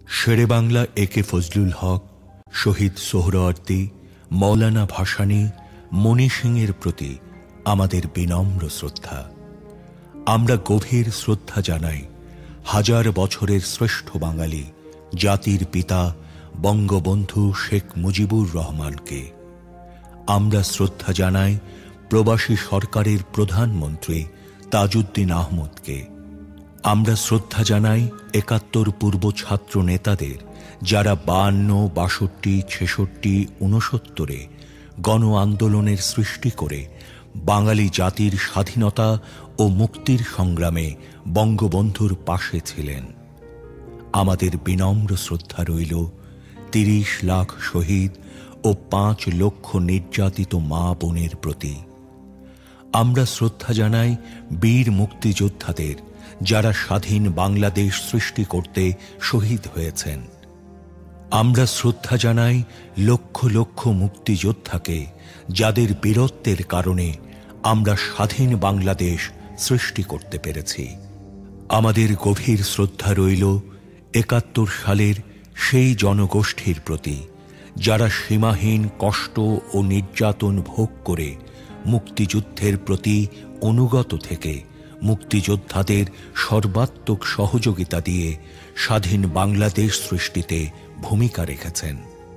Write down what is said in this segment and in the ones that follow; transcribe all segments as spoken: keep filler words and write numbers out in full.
শেরে বাংলা এ কে ফজলুল হক, শহীদ সোহরাওয়ার্দী, মৌলানা ভাসানী, মণি সিংয়ের প্রতি আমাদের বিনম্র শ্রদ্ধা। আমরা গভীর শ্রদ্ধা জানাই হাজার বছরের শ্রেষ্ঠ বাঙালি জাতির পিতা বঙ্গবন্ধু শেখ মুজিবুর রহমানকে। আমরা শ্রদ্ধা জানাই প্রবাসী সরকারের প্রধানমন্ত্রী তাজউদ্দিন আহমদকে। আমরা শ্রদ্ধা জানাই একাত্তর পূর্ব ছাত্র নেতাদের, যারা বায়ান্ন, বাষট্টি, ছেষট্টি, ঊনসত্তরে গণ আন্দোলনের সৃষ্টি করে বাঙালি জাতির স্বাধীনতা ও মুক্তির সংগ্রামে বঙ্গবন্ধুর পাশে ছিলেন। আমাদের বিনম্র শ্রদ্ধা রইল তিরিশ লাখ শহীদ ও পাঁচ লক্ষ নির্যাতিত মা বোনের প্রতি। আমরা শ্রদ্ধা জানাই বীর মুক্তিযোদ্ধাদের, যারা স্বাধীন বাংলাদেশ সৃষ্টি করতে শহীদ হয়েছেন। আমরা শ্রদ্ধা জানাই লক্ষ লক্ষ মুক্তিযোদ্ধাকে, যাদের বীরত্বের কারণে আমরা স্বাধীন বাংলাদেশ সৃষ্টি করতে পেরেছি। আমাদের গভীর শ্রদ্ধা রইল একাত্তর সালের সেই জনগোষ্ঠীর প্রতি, যারা সীমাহীন কষ্ট ও নির্যাতন ভোগ করে মুক্তিযুদ্ধের প্রতি অনুগত থেকে মুক্তিযোদ্ধাদের সর্বাত্মক সহযোগিতা দিয়ে স্বাধীন বাংলাদেশ সৃষ্টিতে ভূমিকা রেখেছেন।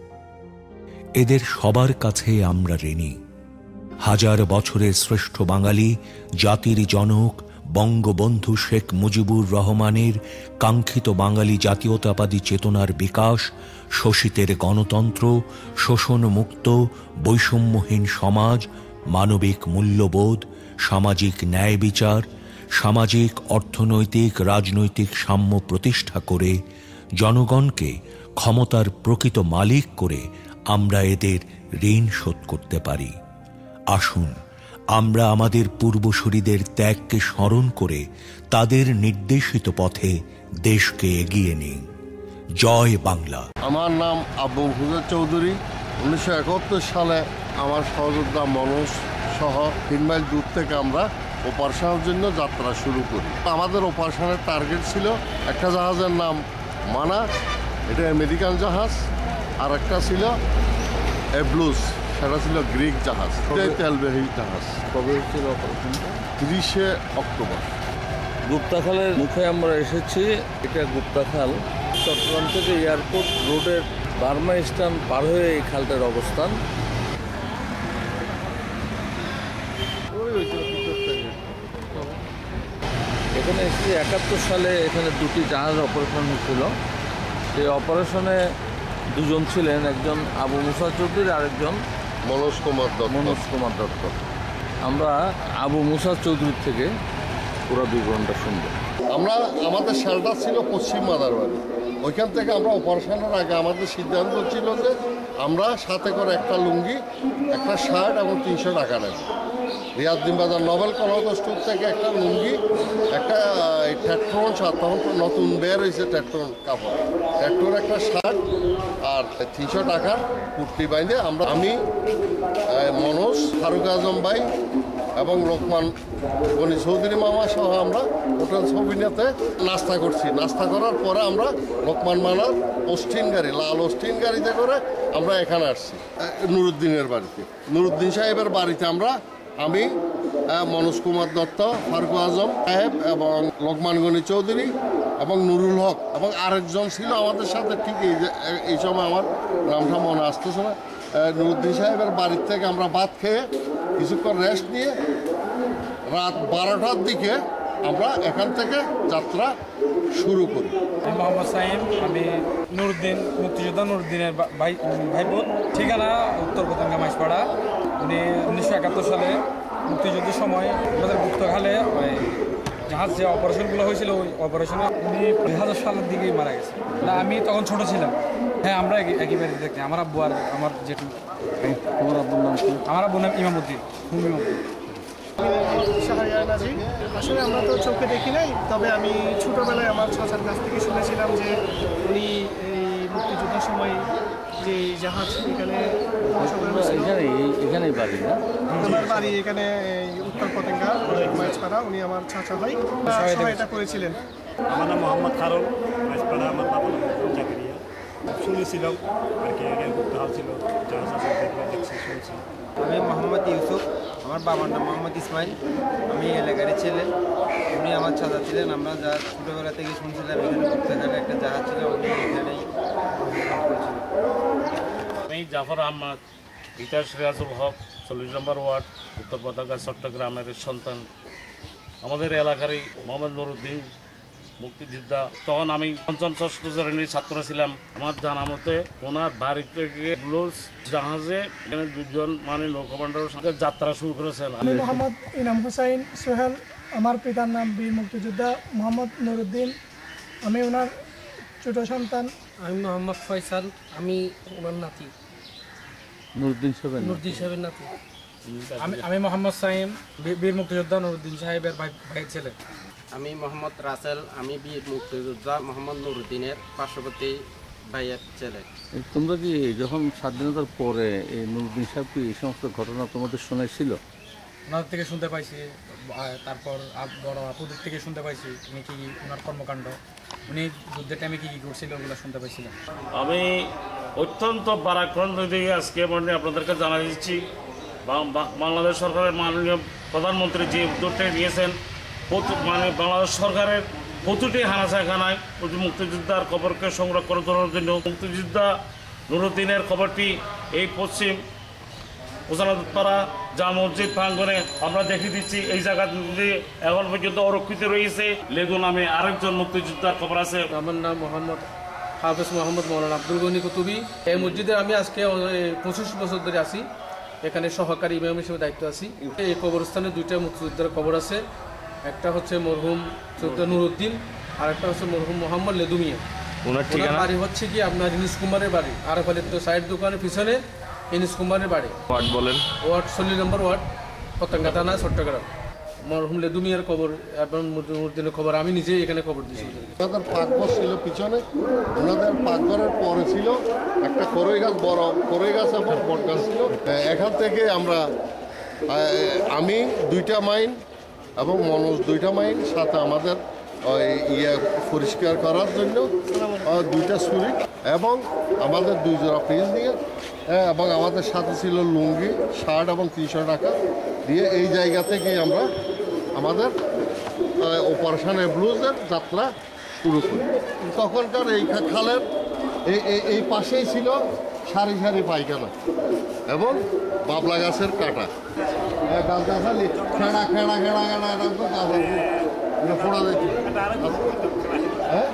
এদের সবার কাছে আমরা ঋণী। হাজার বছরের শ্রেষ্ঠ বাঙালি জাতির জনক বঙ্গবন্ধু শেখ মুজিবুর রহমানের কাঙ্ক্ষিত বাঙালি জাতীয়তাবাদী চেতনার বিকাশ, শোষিতের গণতন্ত্র, শোষণমুক্ত বৈষম্যহীন সমাজ, মানবিক মূল্যবোধ, সামাজিক ন্যায় বিচার, সামাজিক অর্থনৈতিক রাজনৈতিক সাম্য প্রতিষ্ঠা করে জনগণকে ক্ষমতার প্রকৃত মালিক করে আমরা এদের ঋণ শোধ করতে পারি। আসুন আমরা আমাদের পূর্বসূরীদের ত্যাগকে স্মরণ করে তাদের নির্দেশিত পথে দেশকে এগিয়ে নিই। জয় বাংলা। আমার নাম আবু হুজুর চৌধুরী। উনিশশো একাত্তর সালে আমার সহযোদ্ধা মনোজ সহ তিন মাইল দূর থেকে আমরা অপারেশনের জন্য যাত্রা শুরু করি। আমাদের অপারেশনের টার্গেট ছিল একটা জাহাজের নাম মানা, এটা আমেরিকান জাহাজ, আর একটা ছিল এব্লুস, সেটা ছিল গ্রিক জাহাজ, তেলবাহী জাহাজ। কবে ছিল অপারেশনটা? তিরিশে অক্টোবর। গুপ্তাখালের মুখে আমরা এসেছি। এটা গুপ্তাখাল, চট্টগ্রাম থেকে এয়ারপোর্ট রোডের বার্মা স্ট্যান্ড পার হয়ে এই খালটার অবস্থান। এখানে এসেছি একাত্তর সালে। এখানে দুটি জাহাজ অপারেশন হচ্ছিল। সেই অপারেশনে দুজন ছিলেন, একজন আবু মুসা চৌধুরী, আরেকজন মনোজ কুমার দত্ত। মনোজ কুমার দত্ত। আমরা আবু মুসা চৌধুরীর থেকে পুরো বিবরণটা শুনব। আমরা আমাদের শেল্টার ছিল পশ্চিম মাদারবাড়ি। ওইখান থেকে আমরা অপারেশনের আগে আমাদের সিদ্ধান্ত ছিল যে আমরা সাথে করে একটা লুঙ্গি, একটা শার্ট এবং তিনশো টাকা নেব। রিয়াদ্দিন বাজার নোবেল কলেজ স্টোর থেকে একটা লুঙ্গি, একটা ট্র্যাক্টর শার্ট, তখন তো নতুন বের হয়েছে ট্র্যাক্টর কাপড়, ট্র্যাক্টর একটা শার্ট আর তিনশো টাকার কুর্তি বাইন্দে আমরা, আমি, মনোজ, ফারুক আজম ভাই এবং লোকমান গনি চৌধুরী মামা সহ আমরা হোটেল সবিনাতে নাস্তা করছি। নাস্তা করার পরে আমরা লোকমান মানার অস্টিন গাড়ি, লাল অস্টিন গাড়িতে করে আমরা এখানে আসছি নুরুদ্দিনের বাড়িতে। নুরুদ্দিন সাহেবের বাড়িতে আমরা, আমি, মনোজ কুমার দত্ত, ফারুক আজম সাহেব এবং লোকমান গনি চৌধুরী এবং নুরুল হক এবং আরেকজন ছিল আমাদের সাথে, ঠিক এই যে এই সময় আমার নামটা মনে আসতেছে না। নুরুদ্দিন সাহেবের বাড়ির থেকে আমরা ভাত খেয়ে কিছুক্ষণ রেস্ট নিয়ে রাত বারোটার দিকে আমরা এখান থেকে যাত্রা শুরু করি। আমি মোহাম্মদ সাইম, আমি নুরুদ্দিন, মুক্তিযোদ্ধা নুরুদ্দিনের ভাই ভাইবোন। ঠিকানা উত্তর পতেঙ্গা মাইজপাড়া। উনি উনিশশো একাত্তর সালে মুক্তিযুদ্ধের সময় আমাদের গুপ্তখালে ওই জাহাজ যে অপারেশনগুলো হয়েছিল, ওই অপারেশনে উনি দুই হাজার সালের দিকেই মারা গেছে। না, আমি তখন ছোট ছিলাম। হ্যাঁ, আমরা একই বাড়িতে দেখি। আমার আব্বু আর আমার জেঠু। তোমার আব্বুর নাম কি? আমার আব্বুর নাম ইমামুদ্দিন, হুম ইমামুদ্দিন। আসলে আমরা তো চোখে দেখি নাই, তবে আমি ছোটোবেলায় আমার চাচার কাছ থেকে শুনেছিলাম যে উনি এই মুক্তিযুদ্ধের সময় যে জাহাজ এখানে এখানেই বাড়ি না, আমার বাড়ি এখানে উত্তর পতেঙ্গা মাইজপাড়া। উনি আমার চাচা ভাই, সহায়তা করেছিলেন। আমার নাম মোহাম্মদ খারুল, মাইজপাড়া। আমার বাবা নাম জাকিরিয়া। শুনেছিলাম আর কি রেল করতে ছিল জাহাজ আছে দেখলাম দেখছি শুনছি। আমি মোহাম্মদ ইউসুফ, আমার বাবার নাম মোহাম্মদ ইসমাইল, আমি এলাকার ছেলে। উনি আমার চাচা ছিলেন। আমরা যা ছোটোবেলা থেকে শুনছিলাম এখানে ঘুরতে গেলে একটা জাহাজ ছিল, উনি এখানেই করেছিল। আমি জাফর আহমদ, ইতিহাস রিয়াজুল হক, চল্লিশ নম্বর ওয়ার্ড, উত্তর পতাকা, চট্টগ্রামের সন্তান। আমাদের এলাকারই মোহাম্মদ নুরুদ্দিন মুক্তিযোদ্ধা। তখন আমি পঞ্চম ষষ্ঠ শ্রেণীর ছাত্র ছিলাম। আমার জানা মতে ওনার বাড়ি থেকে ব্লুজ জাহাজে এখানে দুজন মানে নৌ কমান্ডারের সঙ্গে যাত্রা শুরু করেছেন। আমি মোহাম্মদ ইনাম হুসাইন সোহেল, আমার পিতার নাম বীর মুক্তিযোদ্ধা মোহাম্মদ নুরুদ্দিন, আমি ওনার ছোট সন্তান। আমি মোহাম্মদ ফয়সাল, আমি ওনার নাতি নুরুদ্দিন সাহেব নুরুদ্দিন সাহেবের নাতি। আমি আমি মোহাম্মদ সাইম, বীর মুক্তিযোদ্ধা নুরুদ্দিন সাহেবের ভাই ভাই ছেলে। আমি মোহাম্মদ রাসেল, আমি বীর মুক্তিযোদ্ধা মোহাম্মদ নুরুদ্দিনের পার্শ্ববর্তী ভাইয়ের ছেলে। তোমরা কি যখন স্বাধীনতার পরে এই নুরুদ্দিন সাহেব কি এই সমস্ত ঘটনা তোমাদের শোনাইছিল? ওনার থেকে শুনতে পাইছি, তারপর বড় আপুদের থেকে শুনতে পাইছি উনি কি ওনার কর্মকাণ্ড, উনি যুদ্ধের টাইমে কী কী করছিল ওগুলো শুনতে পাইছিলাম। আমি অত্যন্ত বারাক্রান্ত দিকে আজকে মানে আপনাদেরকে জানা দিচ্ছি, বাংলাদেশ সরকারের মাননীয় প্রধানমন্ত্রী যে উদ্যোগটা নিয়েছেন, মানে বাংলাদেশ সরকারের প্রতিটি হানাসাখানায় প্রতি মুক্তিযোদ্ধার খবরকে সংরক্ষণ করার জন্য মুক্তিযোদ্ধা নুরুদ্দিনের খবরটি এই পশ্চিম ওসানাদপাড়া যা মসজিদ প্রাঙ্গনে আমরা দেখে দিচ্ছি। এই জায়গাটি এখন পর্যন্ত অরক্ষিত রয়েছে। লেগু নামে আরেকজন মুক্তিযোদ্ধার খবর আছে। আমার নাম মোহাম্মদ হাফেজ মোহাম্মদ মৌলানা আব্দুল গনি কুতুবি। এই মসজিদে আমি আজকে পঁচিশ বছর ধরে আছি, এখানে সহকারী ইমাম হিসেবে দায়িত্ব আছি। এই কবরস্থানে দুইটা মুক্তিযোদ্ধার কবর আছে, একটা হচ্ছে মরহুম যোদ্ধা নুরুদ্দিন আর একটা হচ্ছে মরহুম মোহাম্মদ লেদুমিয়া। ওনার বাড়ি হচ্ছে কি আপনার ইনিস কুমারের বাড়ি, আর ফলে তো সাইড দোকানের পিছনে ইনিস কুমারের বাড়ি। ওয়ার্ড বলেন? ওয়ার্ড চল্লিশ নম্বর ওয়ার্ড, পতঙ্গা থানা, চট্টগ্রাম। মরহুম লেদুমিয়ার কবর এবং নুরুদ্দিনের খবর আমি নিজেই এখানে কবর দিয়েছি। ওনাদের পাকঘর ছিল পিছনে, ওনাদের পাকঘরের পরে ছিল একটা করই গাছ, বড় করই গাছ এবং বট গাছ ছিল। এখান থেকে আমরা আমি দুইটা মাইন এবং মনোজ দুইটা মাইন, সাথে আমাদের ইয়ে পরিষ্কার করার জন্য দুইটা ছুরি এবং আমাদের দুই জোড়া পেজ দিয়ে এবং আমাদের সাথে ছিল লুঙ্গি, শার্ট এবং তিনশো টাকা দিয়ে এই জায়গা থেকে আমরা আমাদের অপারেশন ব্লুজের যাত্রা শুরু করি। তখনকার এই খালের এই এই পাশেই ছিল সারি সারি পায়খানা এবং বাবলা গাছের কাটা, গাছটা খালি খেড়া খেড়া খেড়া খেড়া এরকম তো ফোড়া দিচ্ছে। হ্যাঁ,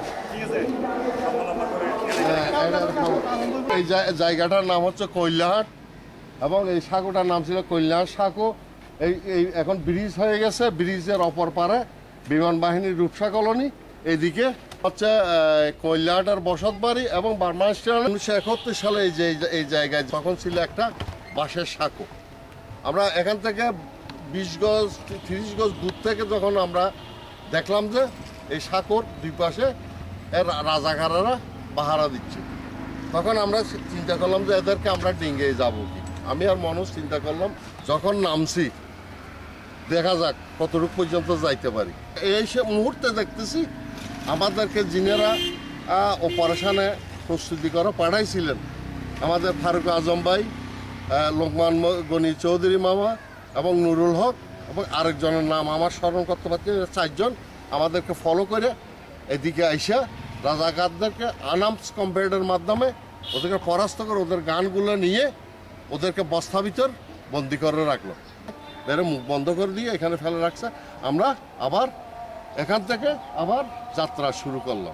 এই জায়গাটার নাম হচ্ছে কৈলাহাট এবং এই সাঁকোটার নাম ছিল কৈলাহাট সাঁকো। এই এই এখন ব্রিজ হয়ে গেছে, ব্রিজের অপর পারে বিমান বাহিনীর রূপসা কলোনি, এইদিকে হচ্ছে কৈলাহাটের বসত বাড়ি এবং বার্মা স্টেশন। উনিশশো একাত্তর সালে এই যে এই জায়গায় তখন ছিল একটা বাঁশের সাঁকো। আমরা এখান থেকে বিশ গজ তিরিশ গজ দূর থেকে যখন আমরা দেখলাম যে এই সাঁকোর দুই পাশে রাজাকারেরা পাহারা দিচ্ছে, তখন আমরা চিন্তা করলাম যে এদেরকে আমরা ডিঙ্গে যাবো কি। আমি আর মানুষ চিন্তা করলাম যখন নামছি দেখা যাক কতটুকু পর্যন্ত যাইতে পারি। এই সে মুহূর্তে দেখতেছি আমাদেরকে যিনারা অপারেশনে প্রস্তুতি করে পাঠাইছিলেন, আমাদের ফারুক আজম ভাই, লোকমান গনি চৌধুরী মামা এবং নুরুল হক এবং আরেকজনের নাম আমার স্মরণ করতে পারছি, চারজন আমাদেরকে ফলো করে এদিকে আইসা রাজাকারদেরকে আনার্মস কম্বেটের মাধ্যমে ওদেরকে পরাস্ত করে ওদের গানগুলো নিয়ে ওদেরকে বস্তা ভিতর বন্দি করে রাখলো, বেড়ে মুখ বন্ধ করে দিয়ে এখানে ফেলে রাখছে। আমরা আবার এখান থেকে আবার যাত্রা শুরু করলাম।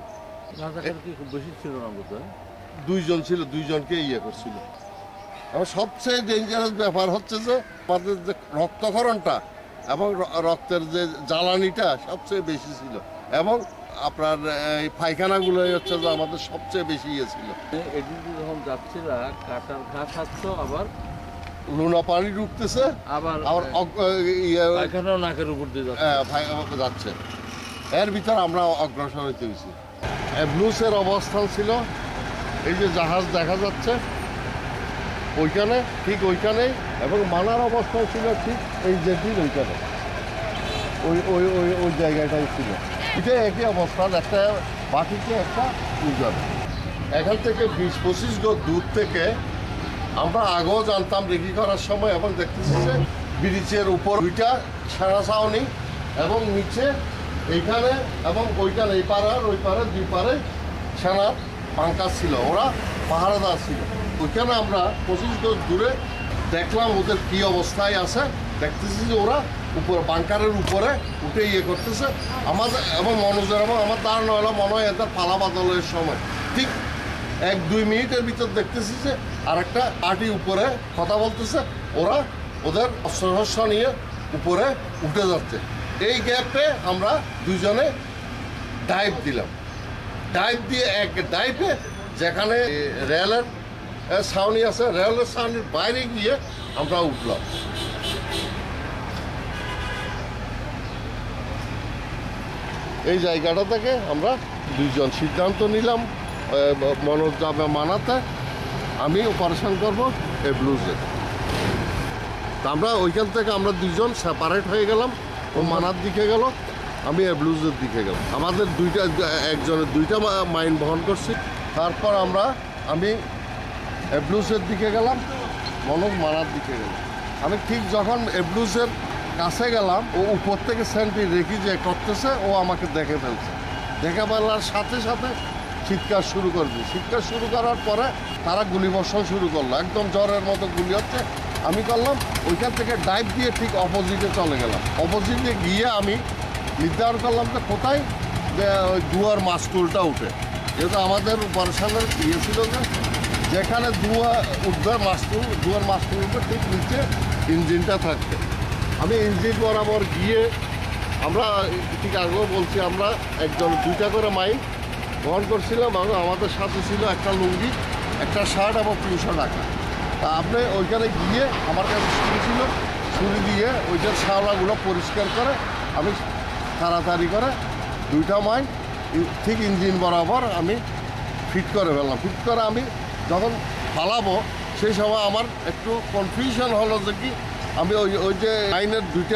দুইজন ছিল, দুইজনকে ইয়ে করছিল। এবং সবচেয়ে ডেঞ্জারাস ব্যাপার হচ্ছে যে আমাদের যে রক্তক্ষরণটা এবং রক্তের যে জ্বালানিটা সবচেয়ে বেশি ছিল এবং আপনার এই পায়খানাগুলোই হচ্ছে যে আমাদের সবচেয়ে বেশি ইয়ে ছিল। এদিকে যখন যাচ্ছিলা কাটার ঘা খাচ্ছ, আবার লুনা পানি ঢুকতেছে, আবার আবার পায়খানা নাকের উপর দিয়ে যাচ্ছে। এর ভিতর আমরা অগ্রসর হইতে হয়েছি। ব্লুসের অবস্থান ছিল এই যে জাহাজ দেখা যাচ্ছে ওইখানে, ঠিক ওইখানেই, এবং মানার অবস্থান ছিল ঠিক এই জেটির ওইখানে, ওই ওই ওই ওই জায়গাটাই ছিল। এটা একই অবস্থান, একটা বাটিতে একটা উজান। এখান থেকে বিশ পঁচিশ গজ দূর থেকে আমরা আগেও জানতাম রেকি করার সময়, এবং দেখতেছি যে ব্রিজের উপর দুইটা সারা ছাউনি এবং নিচে এইখানে এবং ওইখানে এই পাড়ার ওই পাড়ার দুই পাড়ে সেনার বাঙ্কার ছিল, ওরা পাহারাদার ছিল। ওইখানে আমরা পঁচিশ গজ দূরে দেখলাম ওদের কী অবস্থায় আছে, দেখতেছি যে ওরা উপর বাঙ্কারের উপরে উঠে ইয়ে করতেছে আমাদের, এবং মনোজের এবং আমার ধারণা হলো মনে হয় এদের পালা বাদলের সময় ঠিক এক দুই মিনিটের ভিতর দেখতেছি যে আরেকটা পার্টি উপরে কথা বলতেছে, ওরা ওদের অস্ত্র নিয়ে উপরে উঠে যাচ্ছে। এই গ্যাপে আমরা দুজনে ডাইভ দিলাম, ডাইভ দিয়ে এক ডাইভে যেখানে রেলের ছাউনি আছে, রেলের ছাউনির বাইরে গিয়ে আমরা উঠলাম। এই জায়গাটা থেকে আমরা দুইজন সিদ্ধান্ত নিলাম মনোজ যাবে মানাতে, আমি অপারেশন করবো এ ব্লুজে। আমরা ওইখান থেকে আমরা দুইজন সেপারেট হয়ে গেলাম, ও মানার দিকে গেল, আমি এ ব্লুজের দিকে গেলাম। আমাদের দুইটা একজনের দুইটা মাইন্ড বহন করছি। তারপর আমরা আমি এব্লুজের দিকে গেলাম, মনোজ মানার দিকে গেলাম। আমি ঠিক যখন এব্লুজের কাছে গেলাম, ও উপর থেকে সেন্টি রেখি যে করতেছে, ও আমাকে দেখে ফেলছে। দেখে ফেলার সাথে সাথে চিৎকার শুরু করবে। চিৎকার শুরু করার পরে তারা গুলি বর্ষণ শুরু করলো, একদম জ্বরের মতো গুলি হচ্ছে। আমি করলাম ওইখান থেকে ডাইভ দিয়ে ঠিক অপোজিটে চলে গেলাম। অপোজিটে গিয়ে আমি নির্ধারণ করলাম যে কোথায় যে ওই দুয়ার মাস্কুলটা উঠে, যেহেতু আমাদের অপারেশনের ইয়ে ছিল যে যেখানে দুয়া উঠবে মাস্কুল, দুয়ার মাস্কুল উঠবে ঠিক নিচে ইঞ্জিনটা থাকবে। আমি ইঞ্জিন বরাবর গিয়ে আমরা ঠিক আগেও বলছি, আমরা একজন দুইটা করে মাইল বহন করছিলাম, এবং আমাদের সাথে ছিল একটা লুঙ্গি, একটা শার্ট এবং তিনশো টাকা। তা আপনি ওইখানে গিয়ে আমার কাছে ছুরি ছিল, ছুরি দিয়ে ওইটার শাওলাগুলো পরিষ্কার করে আমি তাড়াতাড়ি করে দুইটা মাইল ঠিক ইঞ্জিন বরাবর আমি ফিট করে ফেললাম। ফিট করে আমি যখন ফালাবো সেই সময় আমার একটু কনফিউশন হলো যে কি আমি ওই ওই যে লাইনের দুইটা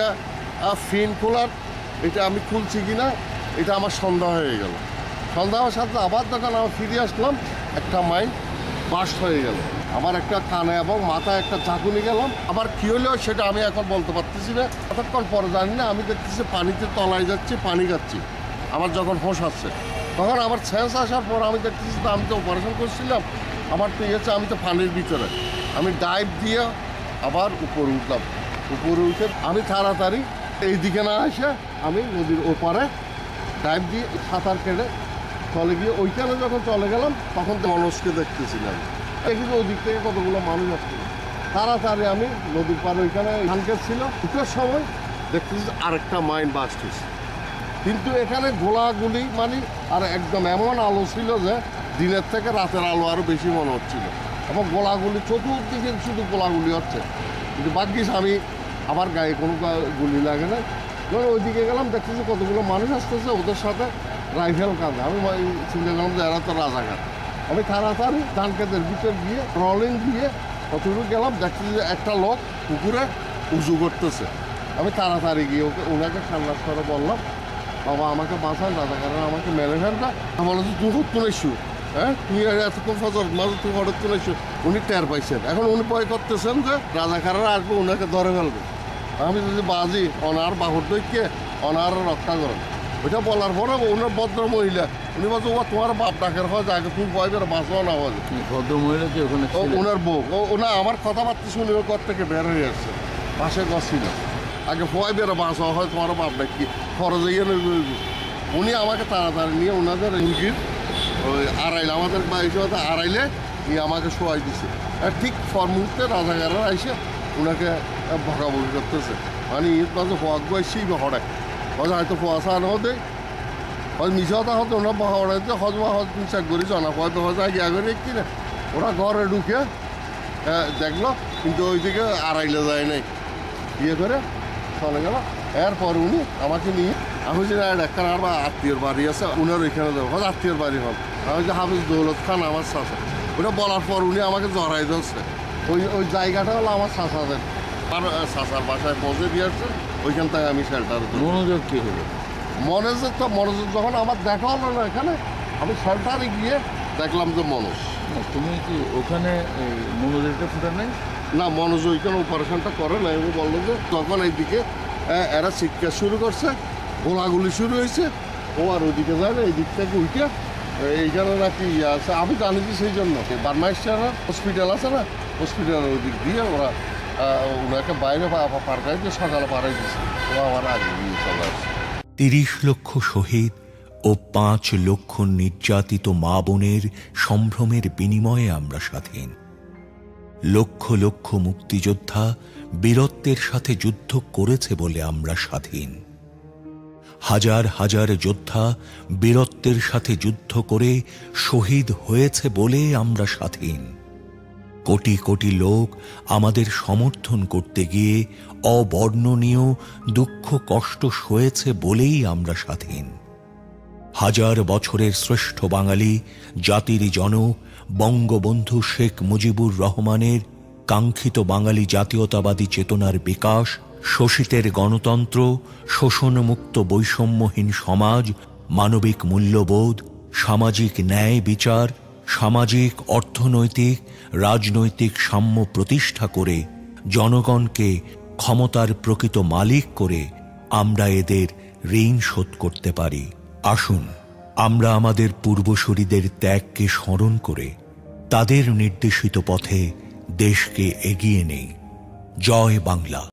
ফিন খোলার এটা আমি খুলছি কি না, এটা আমার সন্দেহ হয়ে গেল। সন্দেহের সাথে আবার যখন আমি ফিরে আসলাম, একটা মাইল বাস্ট হয়ে গেল। আমার একটা কানে এবং মাথায় একটা চাকুনি গেলাম। আবার কী হলো সেটা আমি এখন বলতে পারতেছি না, কতক্ষণ পরে জানি না। আমি দেখতেছি পানিতে তলায় যাচ্ছি, পানি খাচ্ছি। আমার যখন হোশ আসছে তখন আমার সেন্স আসার পর আমি দেখতেছি তো আমি তো অপারেশন করছিলাম, আমার তো ইয়েছে আমি তো পানির ভিতরে। আমি ডাইভ দিয়ে আবার উপরে উঠলাম। উপরে উঠে আমি তাড়াতাড়ি এই দিকে না এসে আমি নদীর ওপারে ডাইভ দিয়ে সাঁতার কেটে চলে গিয়ে ওইখানে যখন চলে গেলাম, তখন তো মানুষকে দেখতেছিলাম। দেখি যে ওই দিক থেকে কতগুলো মানুষ আসছিল। তাড়াতাড়ি আমি নদীর পাড়ে ওইখানে ধানক্ষেত ছিল, উঠার সময় দেখতেছি আরেকটা মাইন বাস্ট হয়েছে। কিন্তু এখানে গোলাগুলি মানে আর একদম এমন আলো ছিল যে দিনের থেকে রাতের আলো আরও বেশি মনে হচ্ছিল, এবং গোলাগুলি চতুর্দিকে শুধু গোলাগুলি হচ্ছে। কিন্তু ভাগ্যিস আমি আমার গায়ে কোনো গুলি লাগে না। যখন ওইদিকে গেলাম দেখতেছি কতগুলো মানুষ আসতেছে, ওদের সাথে রাইফেল কাঁধে। আমি চিন্তা করলাম যে এরা তো রাজাঘাট। আমি তাড়াতাড়ি ধান খেতের ভিতর গিয়ে রলিং দিয়ে কতটুকু গেলাম, দেখতেছি যে একটা লোক পুকুরে উঁচু করতেছে। আমি তাড়াতাড়ি গিয়ে ওকে ওনাকে সান্নাস করে বললাম, বাবা আমাকে বাঁচান, রাজাঘাটরা আমাকে মেরে ফেলবে। আমি বললাম তুই হতো না ইস্যু, হ্যাঁ তুই এতক্ষণ ফজর মাঝে তুই হঠাৎ তুলে ইস্যু। উনি টের পাইছেন, এখন উনি ভয় করতেছেন যে রাজাঘাটরা আসবে ওনাকে ধরে ফেলবে। আমি যদি বাজি অনার বাহুর দৈকে অনার রক্ষা করেন। ওইটা বলার পরে ওনার ভদ্র মহিলা উনি বলছে ও তোমার বাপ ডাকের হয় আগে তুমি ভয় করে বাঁচো না হয়। ভদ্র মহিলা কি ওখানে ওনার বউ, ওনা আমার কথাবার্তা শুনে ওর ঘর থেকে বের হয়ে আসছে, পাশে ঘর ছিল। আগে ভয় বেরো বাঁচো হয় তোমার বাপ ডাকি খরচে গিয়ে উনি আমাকে তাড়াতাড়ি নিয়ে ওনাদের মুরগির ওই আড়াইলে আমাদের বাড়িতে আড়াইলে নিয়ে আমাকে শোয়াই দিছে। আর ঠিক ফর মুহূর্তে রাজাকাররা এসে ওনাকে ভগাভগি করতেছে, মানে ঈদ মাঝে ফোয়াক বসছি বা হঠাৎ হয়তো হয়তো ফোয়াশা হতে হয়তো মিশে হতা হতো ওনার বহা হঠাইতে হজমা হজ চেক করি জানা হয়তো হয়তো গিয়া করে কি না ওরা ঘরে ঢুকে দেখলো, কিন্তু ওইদিকে আড়াইলে যায় নাই, ইয়ে করে চলে গেল। এরপর উনি আমাকে নিয়ে আমি যে একটা আর বা আত্মীয়র বাড়ি আছে উনার ওইখানে যাবো, হয়তো আত্মীয়র বাড়ি হল। আমি যে হাফিজ দৌলত খান আমার চাষা, ওটা বলার পর উনি আমাকে জড়াই ধরছে। ওই ওই জায়গাটা হলো আমার চাষাদের, আর চাষার বাসায় পৌঁছে দিয়ে আসছে। ওইখান থেকে আমি শেল্টার মনোযোগ কী হলো? মনোযোগ তো মনোযোগ যখন আমার দেখা হলো না এখানে, আমি শেল্টারে গিয়ে দেখলাম যে মনোজ। তুমি কি ওখানে মনোজেরটা ফুটা নাই? না, মনোজ ওইখানে অপারেশনটা করে না। আমি বললো যে তখন এইদিকে এরা চিৎকার শুরু করছে, গোলাগুলি শুরু হয়েছে। ও আর ওইদিকে যায় না, এই দিক থেকে উঠে এইখানে নাকি ইয়ে আছে। আমি জানি যে সেই জন্য বার্মাইস্টার হসপিটাল আছে না, হসপিটালের ওই দিক দিয়ে ওরা ওনাকে বাইরে পাঠাই দিয়ে সকালে পাঠাই দিয়েছে। ও আমার আগে গিয়ে চলে আসছে। তিরিশ লক্ষ শহীদ ও পাঁচ লক্ষ নির্যাতিত মা বোনের সম্ভ্রমের বিনিময়ে আমরা স্বাধীন। লক্ষ লক্ষ মুক্তিযোদ্ধা বীরত্বের সাথে যুদ্ধ করেছে বলে আমরা স্বাধীন। হাজার হাজার যোদ্ধা বীরত্বের সাথে যুদ্ধ করে শহীদ হয়েছে বলে আমরা স্বাধীন। কোটি কোটি লোক আমাদের সমর্থন করতে গিয়ে অবর্ণনীয় দুঃখ কষ্ট সয়েছে বলেই আমরা স্বাধীন। হাজার বছরের শ্রেষ্ঠ বাঙালি জাতির জনক বঙ্গবন্ধু শেখ মুজিবুর রহমানের কাঙ্ক্ষিত বাঙালি জাতীয়তাবাদী চেতনার বিকাশ, শোষিতের গণতন্ত্র, শোষণমুক্ত বৈষম্যহীন সমাজ, মানবিক মূল্যবোধ, সামাজিক ন্যায় বিচার, সামাজিক অর্থনৈতিক রাজনৈতিক সাম্য প্রতিষ্ঠা করে জনগণকে ক্ষমতার প্রকৃত মালিক করে আমরা এদের ঋণ শোধ করতে পারি। আসুন আমরা আমাদের পূর্বসূরিদের ত্যাগকে স্মরণ করে তাদের নির্দেশিত পথে দেশকে এগিয়ে নেই। জয় বাংলা।